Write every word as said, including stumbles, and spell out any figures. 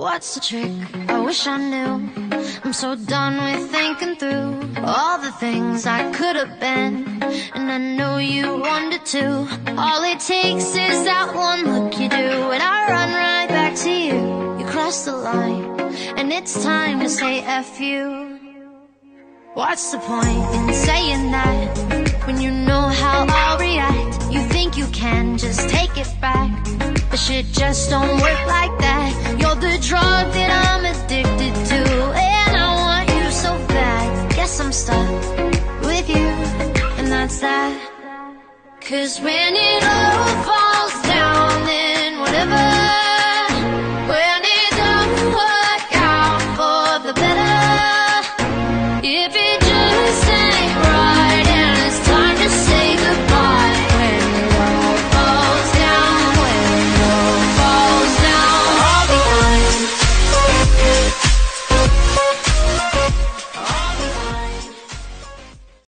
What's the trick? I wish I knew. I'm so done with thinking through all the things I could have been, and I know you wanted to. All it takes is that one look you do, and I run right back to you. You cross the line, and it's time to say F you. What's the point in saying that when you know how I'll react? You think you can just take it back, but shit just don't work like that. You're the drug that I'm addicted to, and I want you so bad. Guess I'm stuck with you, and that's that. 'Cause when it all falls